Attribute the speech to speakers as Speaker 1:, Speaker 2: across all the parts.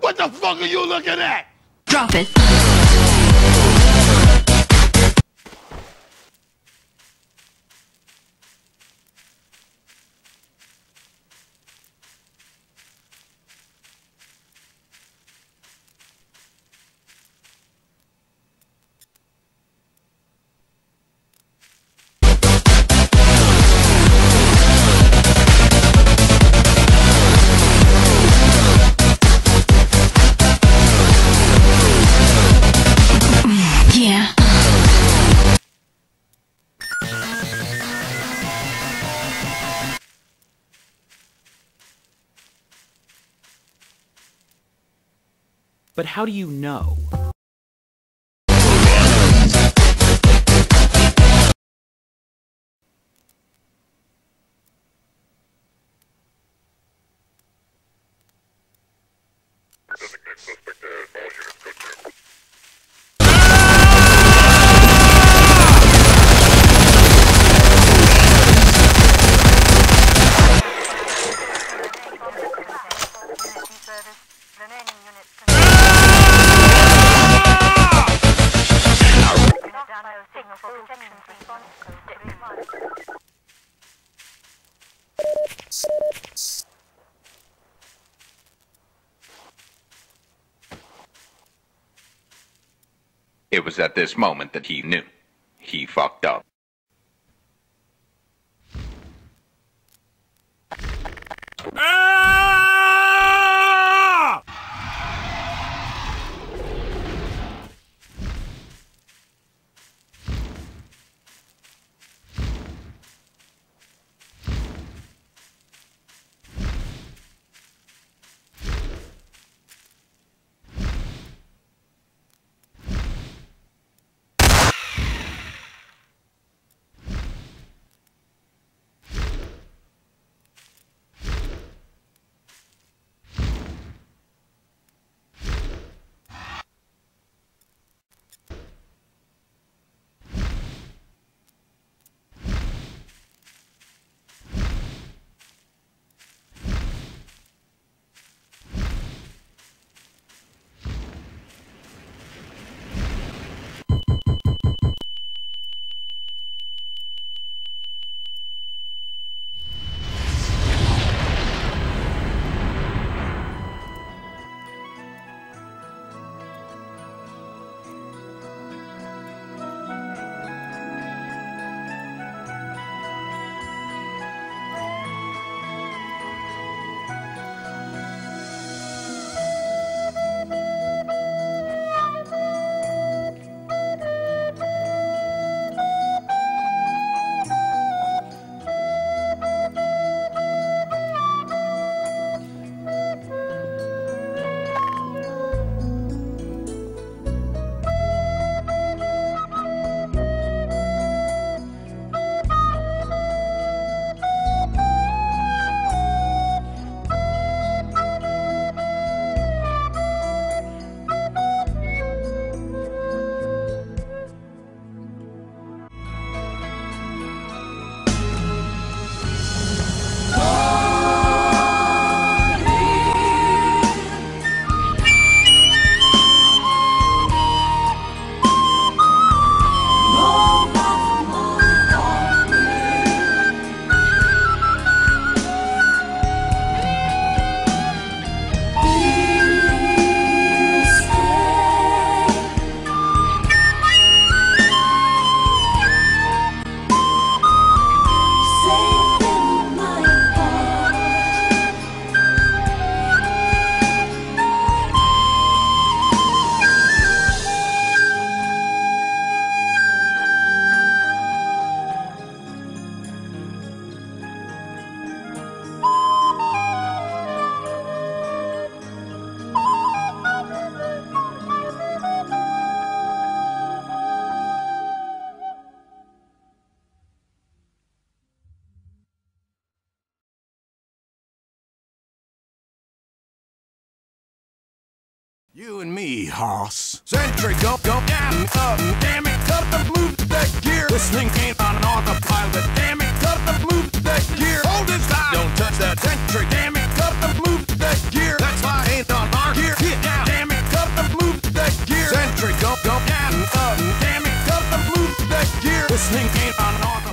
Speaker 1: What the fuck are you looking at?
Speaker 2: Drop it.
Speaker 3: But how do you know?
Speaker 4: It was at this moment that he knew. He fucked up.
Speaker 1: You and me, hoss. Sentry, go, down, up, damn it, cut the move that gear. This thing ain't on autopilot, damn it, cut the move that gear. Hold his time, don't touch that sentry, damn it, cut the move that gear. That's why I ain't on our gear. Damn it, gotta move that gear. This thing ain't on auto.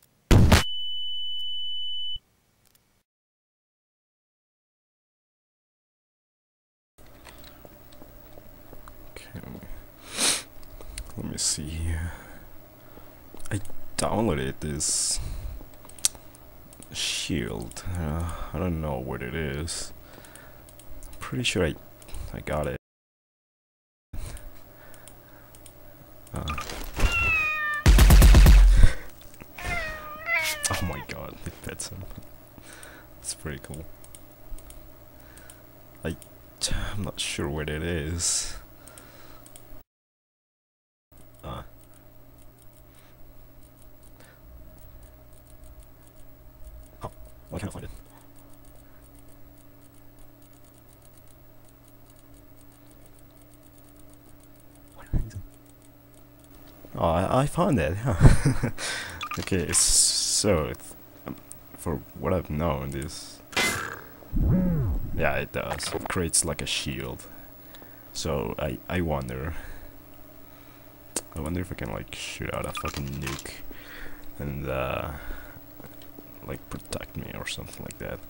Speaker 2: Okay, let me see. I downloaded this shield. I don't know what it is. I'm pretty sure I got it. Oh my god, it fits him. It's pretty cool. I'm not sure what it is. Oh, why can't I find it? Oh, I found it. Okay, so for what I've known, this, yeah, it does. It creates like a shield. So I wonder if I can like shoot out a fucking nuke and like protect me or something like that.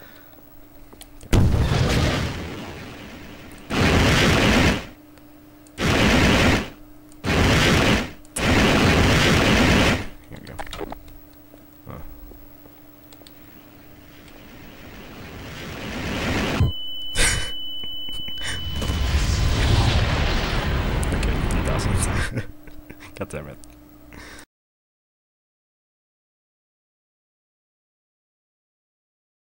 Speaker 2: Here we go. Okay, he doesn't. God damn it.